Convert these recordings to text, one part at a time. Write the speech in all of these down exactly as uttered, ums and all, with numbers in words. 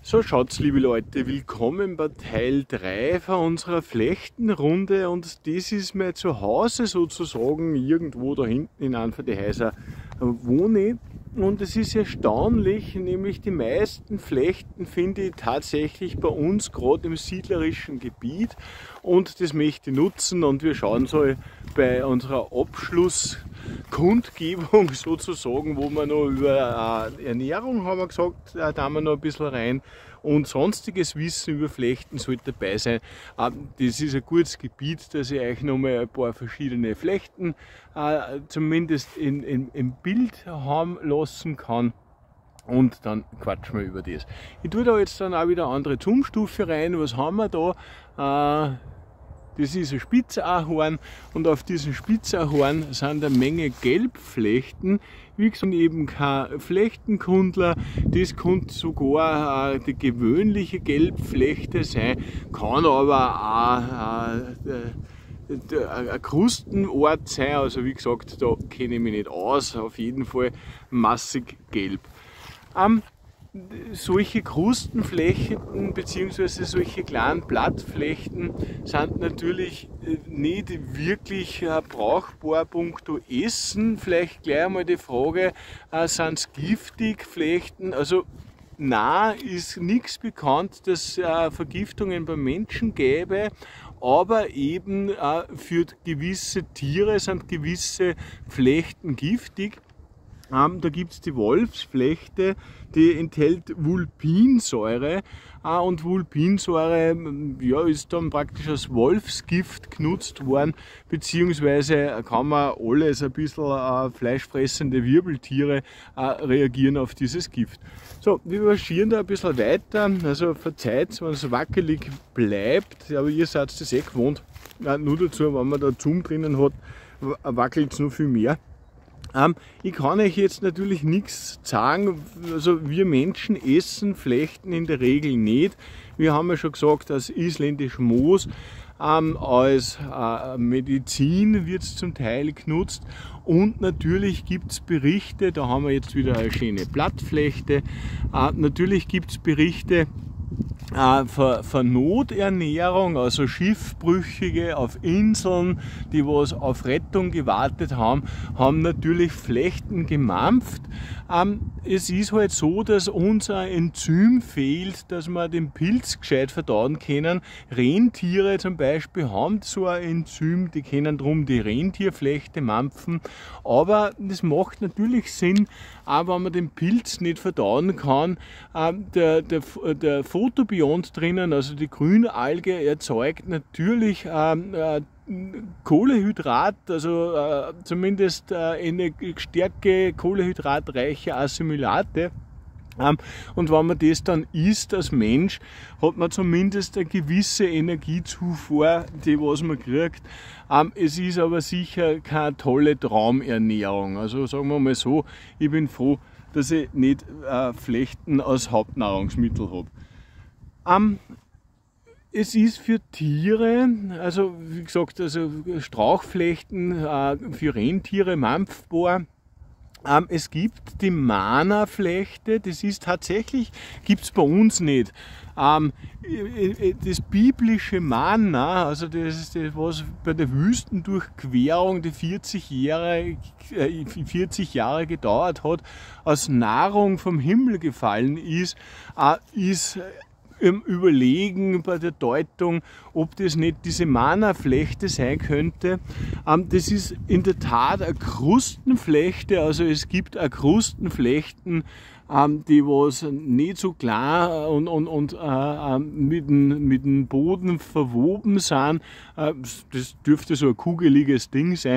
So schaut's, liebe Leute, willkommen bei Teil drei von unserer Flechtenrunde, und das ist mein Zuhause sozusagen, irgendwo da hinten in einem von den Häusern wohne ich. Und es ist erstaunlich, nämlich die meisten Flechten finde ich tatsächlich bei uns, gerade im siedlerischen Gebiet, und das möchte ich nutzen, und wir schauen so bei unserer Abschlusskundgebung sozusagen, wo wir noch über äh, Ernährung haben wir gesagt, da haben wir noch ein bisschen rein, und sonstiges Wissen über Flechten sollte dabei sein. Das ist ein gutes Gebiet, dass ich euch noch mal ein paar verschiedene Flechten äh, zumindest in, in, im Bild haben lassen kann. Und dann quatschen wir über das. Ich tue da jetzt dann auch wieder eine andere Zoomstufe rein. Was haben wir da? Äh, Das ist ein Spitzahorn, und auf diesem Spitzahorn sind eine Menge Gelbflechten. Wie gesagt, eben kein Flechtenkundler, das könnte sogar äh, die gewöhnliche Gelbflechte sein, kann aber auch äh, ein Krustenort sein. Also wie gesagt, da kenne ich mich nicht aus, auf jeden Fall massig gelb. Ähm, Solche Krustenflechten bzw. solche kleinen Blattflechten sind natürlich nicht wirklich brauchbar punkto Essen. Vielleicht gleich einmal die Frage, sind es giftig, Flechten? Also nein, ist nichts bekannt, dass es Vergiftungen beim Menschen gäbe, aber eben für gewisse Tiere sind gewisse Flechten giftig. Ähm, da gibt es die Wolfsflechte, die enthält Vulpinsäure, äh, und Vulpinsäure ja, ist dann praktisch als Wolfsgift genutzt worden, beziehungsweise kann man alles, ein bisschen äh, fleischfressende Wirbeltiere äh, reagieren auf dieses Gift. So, wir marschieren da ein bisschen weiter, also verzeiht, wenn es wackelig bleibt, aber ihr seid das eh gewohnt, äh, nur dazu, wenn man da Zoom drinnen hat, wackelt es noch viel mehr. Ähm, ich kann euch jetzt natürlich nichts sagen, also wir Menschen essen Flechten in der Regel nicht. Wir haben ja schon gesagt, das isländische Moos ähm, als äh, Medizin wird es zum Teil genutzt, und natürlich gibt es Berichte, da haben wir jetzt wieder eine schöne Blattflechte, äh, natürlich gibt es Berichte Äh, für, für Noternährung, also Schiffbrüchige auf Inseln, die was auf Rettung gewartet haben, haben natürlich Flechten gemampft. Ähm, es ist halt so, dass unser Enzym fehlt, dass wir den Pilz gescheit verdauen können. Rentiere zum Beispiel haben so ein Enzym, die können drum die Rentierflechte mampfen, aber das macht natürlich Sinn, auch wenn man den Pilz nicht verdauen kann. Ähm, der, der, der Photobiont drinnen, also die Grünalge, erzeugt natürlich ähm, äh, Kohlehydrat, also äh, zumindest äh, eine Stärke kohlehydratreiche Assimilate. Ähm, und wenn man das dann isst als Mensch, hat man zumindest eine gewisse Energiezufuhr, die was man kriegt. Ähm, es ist aber sicher keine tolle Traumernährung. Also sagen wir mal so, ich bin froh, dass ich nicht äh, Flechten als Hauptnahrungsmittel habe. Ähm, Es ist für Tiere, also wie gesagt, also Strauchflechten äh, für Rentiere mampfbar. Ähm, es gibt die Mana-Flechte, das ist tatsächlich, gibt es bei uns nicht. Ähm, das biblische Mana, also das, das was bei der Wüstendurchquerung die vierzig Jahre, äh, vierzig Jahre gedauert hat, als Nahrung vom Himmel gefallen ist, äh, ist im Überlegen bei der Deutung, ob das nicht diese Mana-Flechte sein könnte. Das ist in der Tat eine Krustenflechte, also es gibt auch Krustenflechten, die was nicht so klar und, und, und äh, mit, dem, mit dem Boden verwoben sind. Das dürfte so ein kugeliges Ding sein.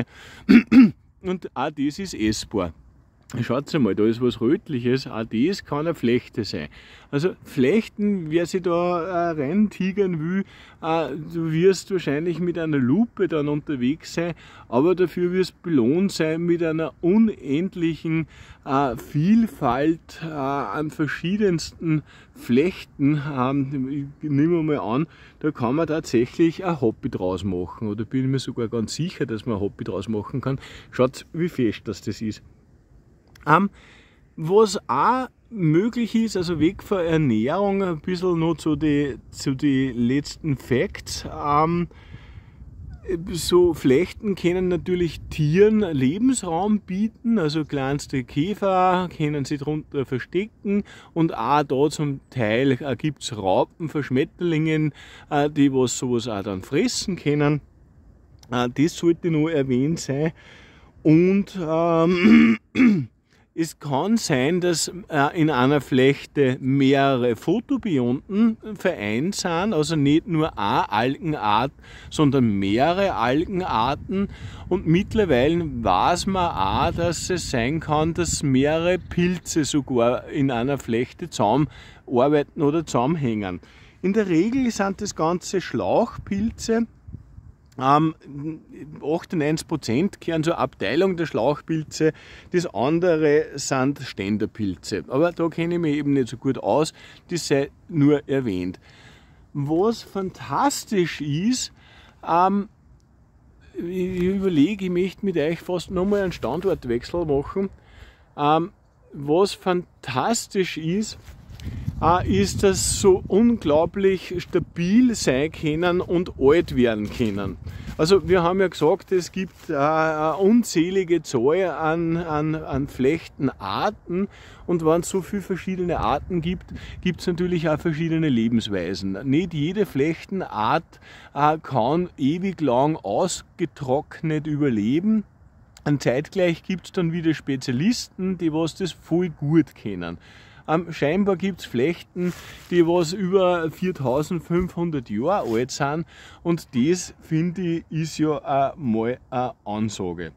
Und auch das ist essbar. Schaut mal, da ist was Rötliches, auch das kann eine Flechte sein. Also Flechten, wer sich da äh, reintigern will, äh, du wirst wahrscheinlich mit einer Lupe dann unterwegs sein, aber dafür wirst belohnt sein mit einer unendlichen äh, Vielfalt äh, an verschiedensten Flechten. Ähm, ich nehme mal an, da kann man tatsächlich ein Hobby draus machen, oder bin ich mir sogar ganz sicher, dass man ein Hobby draus machen kann. Schaut, wie fest das, das ist. Ähm, was auch möglich ist, also weg von Ernährung, ein bisschen noch zu den zu die letzten Facts. Ähm, so Flechten können natürlich Tieren Lebensraum bieten, also kleinste Käfer können sich darunter verstecken und auch da zum Teil äh, gibt es Raupen von Schmetterlingen, äh, die was sowas auch dann fressen können. Äh, das sollte noch erwähnt sein. Und ähm, es kann sein, dass äh, in einer Flechte mehrere Photobionten vereint sind, also nicht nur eine Algenart, sondern mehrere Algenarten. Und mittlerweile weiß man auch, dass es sein kann, dass mehrere Pilze sogar in einer Flechte zusammenarbeiten oder zusammenhängen. In der Regel sind das Ganze Schlauchpilze. Ähm, achtundneunzig Prozent gehören zur Abteilung der Schlauchpilze, das andere sind Ständerpilze. Aber da kenne ich mich eben nicht so gut aus, das sei nur erwähnt. Was fantastisch ist, ähm, ich überlege, ich möchte mit euch fast nochmal einen Standortwechsel machen. Ähm, was fantastisch ist, ist, dass so unglaublich stabil sein können und alt werden können. Also wir haben ja gesagt, es gibt eine unzählige Zahl an, an, an Flechtenarten und wenn es so viele verschiedene Arten gibt, gibt es natürlich auch verschiedene Lebensweisen. Nicht jede Flechtenart kann ewig lang ausgetrocknet überleben. Und zeitgleich gibt es dann wieder Spezialisten, die was das voll gut kennen. Ähm, scheinbar gibt es Flechten, die was über viertausendfünfhundert Jahre alt sind und das, finde ich, ist ja äh, mal eine Ansage.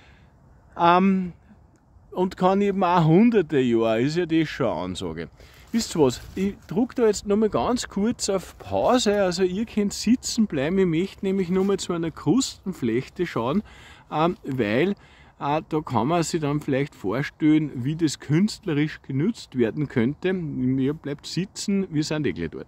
Ähm, und kann eben auch hunderte Jahre, ist ja das schon eine Ansage. Wisst ihr was, ich drücke da jetzt nochmal ganz kurz auf Pause, also ihr könnt sitzen bleiben, ich möchte nämlich nochmal zu einer Krustenflechte schauen, ähm, weil Ah, da kann man sich dann vielleicht vorstellen, wie das künstlerisch genutzt werden könnte. Ihr bleibt sitzen, wir sind eh gleich dort.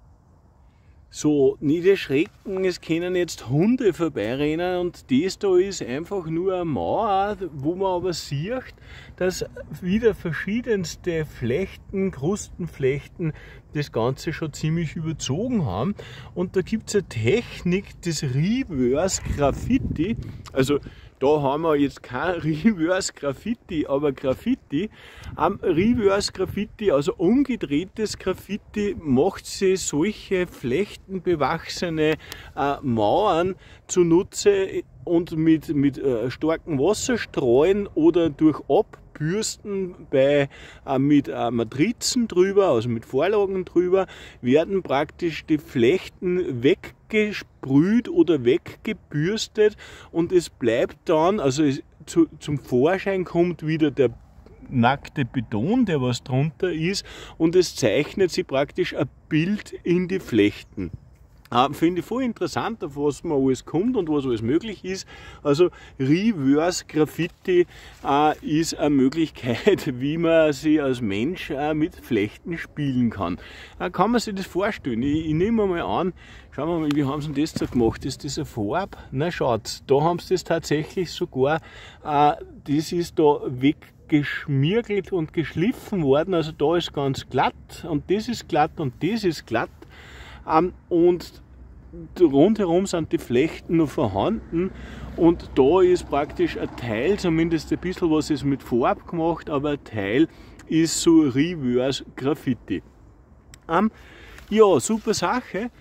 So, nicht erschrecken, es können jetzt Hunde vorbeirennen und das da ist einfach nur eine Mauer, wo man aber sieht, dass wieder verschiedenste Flechten, Krustenflechten das Ganze schon ziemlich überzogen haben. Und da gibt es eine Technik des Reverse Graffiti, also da haben wir jetzt kein Reverse Graffiti, aber Graffiti. Am Reverse Graffiti, also umgedrehtes Graffiti, macht sie solche flechtenbewachsene äh, Mauern zunutze und mit, mit äh, starken Wasserstreuen oder durch Abbürsten bei, äh, mit äh, Matrizen drüber, also mit Vorlagen drüber, werden praktisch die Flechten weggesprüht oder weggebürstet und es bleibt dann, also es, zu, zum Vorschein kommt wieder der nackte Beton, der was drunter ist, und es zeichnet sich praktisch ein Bild in die Flechten. Äh, Finde ich voll interessant, auf was man alles kommt und was alles möglich ist. Also Reverse Graffiti äh, ist eine Möglichkeit, wie man sich als Mensch äh, mit Flechten spielen kann. Äh, kann man sich das vorstellen? Ich, ich nehme mal an, schauen wir mal, wie haben sie das da gemacht? Ist das eine Farbe? Na schaut, da haben sie das tatsächlich sogar, äh, das ist da weggeschmirgelt und geschliffen worden. Also da ist ganz glatt und das ist glatt und das ist glatt. Um, und rundherum sind die Flechten noch vorhanden und da ist praktisch ein Teil, zumindest ein bisschen was ist mit Farbe gemacht, aber ein Teil ist so Reverse Graffiti. Um, ja, super Sache.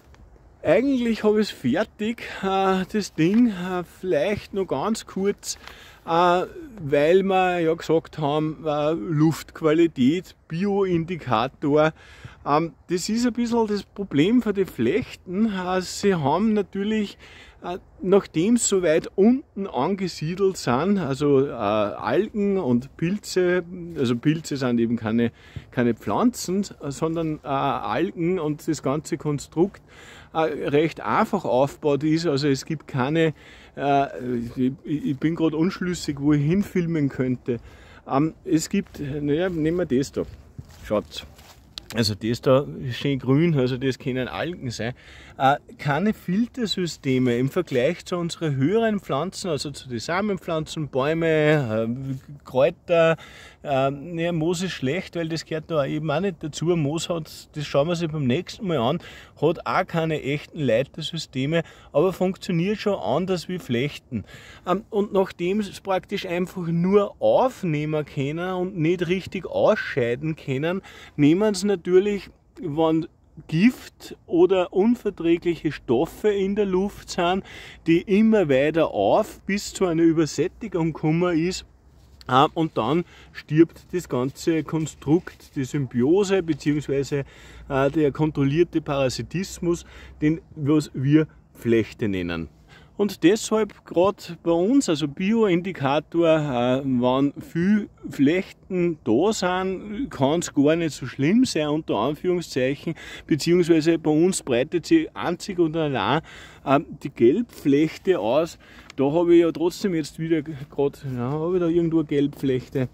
Eigentlich habe ich es fertig, äh, das Ding, äh, vielleicht noch ganz kurz, äh, weil wir ja gesagt haben, äh, Luftqualität, Bioindikator. Ähm, das ist ein bisschen das Problem für die Flechten. Äh, sie haben natürlich, äh, nachdem sie so weit unten angesiedelt sind, also äh, Algen und Pilze, also Pilze sind eben keine, keine Pflanzen, sondern äh, Algen und das ganze Konstrukt äh, recht einfach aufgebaut ist. Also es gibt keine, äh, ich, ich bin gerade unschlüssig, wo ich hinfilmen könnte. Ähm, es gibt, naja, nehmen wir das da, schaut. Also das da ist schön grün, also das können Algen sein. Äh, keine Filtersysteme im Vergleich zu unseren höheren Pflanzen, also zu den Samenpflanzen, Bäume, äh, Kräuter. Äh, ja, Moos ist schlecht, weil das gehört da eben auch nicht dazu. Moos hat, das schauen wir sich beim nächsten Mal an, hat auch keine echten Leitersysteme, aber funktioniert schon anders wie Flechten. Ähm, und nachdem es praktisch einfach nur aufnehmen können und nicht richtig ausscheiden können, nehmen sie natürlich, wenn Gift oder unverträgliche Stoffe in der Luft sind, die immer weiter auf bis zu einer Übersättigung gekommen ist. Und dann stirbt das ganze Konstrukt, die Symbiose bzw. der kontrollierte Parasitismus, den was wir Flechte nennen. Und deshalb gerade bei uns, also Bioindikator, äh, wenn viele Flechten da sind, kann es gar nicht so schlimm sein, unter Anführungszeichen, beziehungsweise bei uns breitet sich einzig und allein äh, die Gelbflechte aus. Da habe ich ja trotzdem jetzt wieder gerade, ja, habe ich da irgendwo Gelbflechte?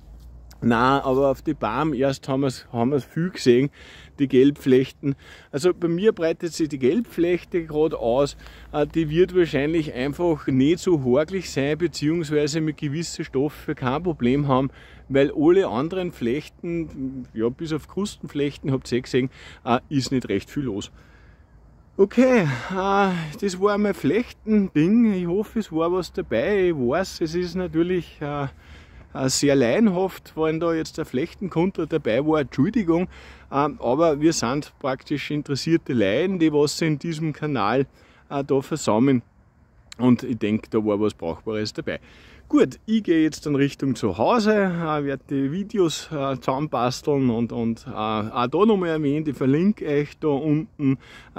Nein, aber auf die Baum erst haben wir es haben wir's viel gesehen, die Gelbflechten. Also bei mir breitet sich die Gelbflechte gerade aus. Die wird wahrscheinlich einfach nicht so horglich sein, beziehungsweise mit gewissen Stoffen kein Problem haben, weil alle anderen Flechten, ja bis auf Krustenflechten, habt ihr eh gesehen, ist nicht recht viel los. Okay, das war mein Flechten-Ding. Ich hoffe, es war was dabei. Ich weiß, es ist natürlich sehr laienhaft, wenn da jetzt der Flechtenkunde dabei war, Entschuldigung, aber wir sind praktisch interessierte Laien, die was in diesem Kanal da versammeln, und ich denke, da war was Brauchbares dabei. Gut, ich gehe jetzt in Richtung zu Hause, werde die Videos zusammenbasteln und, und auch da nochmal erwähnt, ich verlinke euch da unten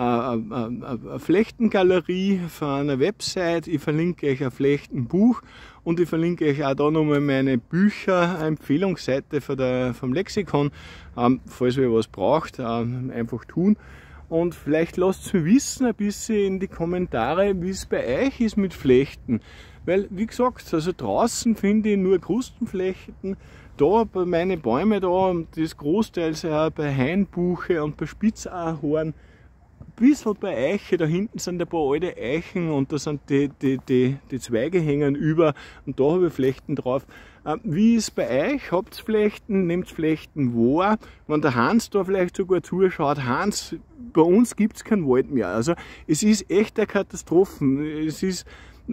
eine Flechtengalerie von einer Website, ich verlinke euch ein Flechtenbuch und ich verlinke euch auch da nochmal meine Bücher, eine Empfehlungsseite von der, vom Lexikon, falls ihr was braucht, einfach tun. Und vielleicht lasst es mir wissen ein bisschen in die Kommentare, wie es bei euch ist mit Flechten. Weil, wie gesagt, also draußen finde ich nur Krustenflechten, da bei meinen Bäumen da, das großteils ja bei Hainbuche und bei Spitzahorn, ein bisschen bei Eiche, da hinten sind ein paar alte Eichen und da sind die, die, die, die Zweige hängen über und da habe ich Flechten drauf. Wie ist es bei euch? Habt ihr Flechten? Nehmt ihr Flechten wahr? Wenn der Hans da vielleicht sogar zuschaut, Hans, bei uns gibt es keinen Wald mehr. Also es ist echt eine Katastrophe. Es ist,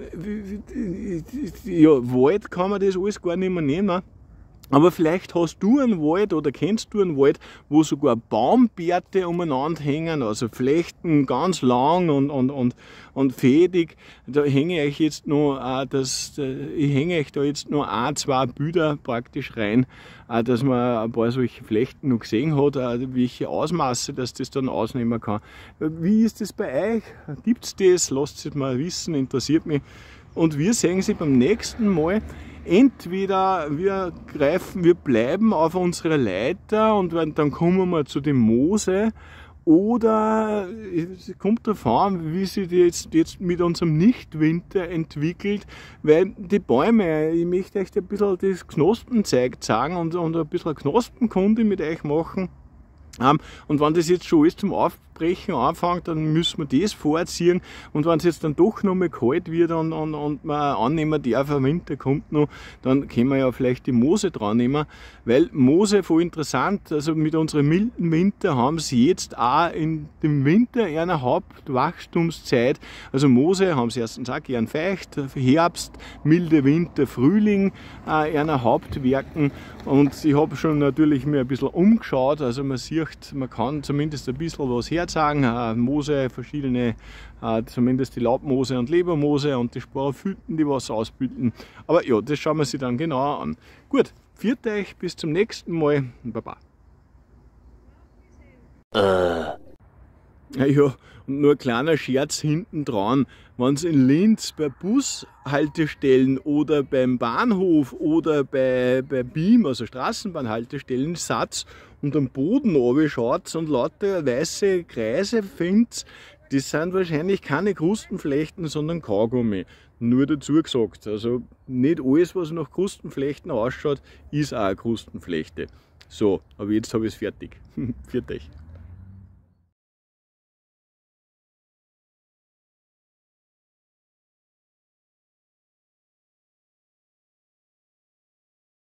ja, Wald kann man das alles gar nicht mehr nehmen. Aber vielleicht hast du einen Wald oder kennst du einen Wald, wo sogar Baumbärte umeinander hängen, also Flechten ganz lang und, und, und, und fädig. Da hänge ich jetzt noch, äh, das, ich hänge euch da jetzt noch ein, zwei Bilder praktisch rein, äh, dass man ein paar solche Flechten noch gesehen hat, äh, welche Ausmaße, dass das dann ausnehmen kann. Wie ist das bei euch? Gibt es das? Lasst es mal wissen, interessiert mich. Und wir sehen sie beim nächsten Mal. Entweder wir greifen, wir bleiben auf unserer Leiter und dann kommen wir zu dem Moose, oder es kommt darauf an, wie sich die jetzt, jetzt mit unserem Nichtwinter entwickelt, weil die Bäume, ich möchte euch ein bisschen das Knospenzeug zeigen und, und ein bisschen Knospenkunde mit euch machen. Und wenn das jetzt schon alles zum Aufbrechen anfängt, dann müssen wir das vorziehen. Und wenn es jetzt dann doch noch mal kalt wird und, und, und man annehmen darf, der Winter kommt noch, dann können wir ja vielleicht die Moose dran nehmen. Weil Moose, voll interessant, also mit unserem milden Winter haben sie jetzt auch in dem Winter eine Hauptwachstumszeit. Also Moose haben sie erstens auch gern feucht, Herbst, milde Winter, Frühling, äh, eine Hauptwerken. Und ich habe schon natürlich mir ein bisschen umgeschaut, also man sieht, man kann zumindest ein bisschen was herzeigen, äh, Moose, verschiedene, äh, zumindest die Laubmoose und Lebermoose und die Sporophyten, die was ausbilden. Aber ja, das schauen wir sich dann genauer an. Gut, viert euch, bis zum nächsten Mal, Baba. Äh. Ja, und nur ein kleiner Scherz hinten dran, wenn es in Linz bei Bushaltestellen oder beim Bahnhof oder bei, bei B I M, also Straßenbahnhaltestellen, Satz und am Boden runterschaut und lauter weiße Kreise findet, das sind wahrscheinlich keine Krustenflechten, sondern Kaugummi. Nur dazu gesagt, also nicht alles, was nach Krustenflechten ausschaut, ist auch eine Krustenflechte. So, aber jetzt habe ich es fertig. Viert euch.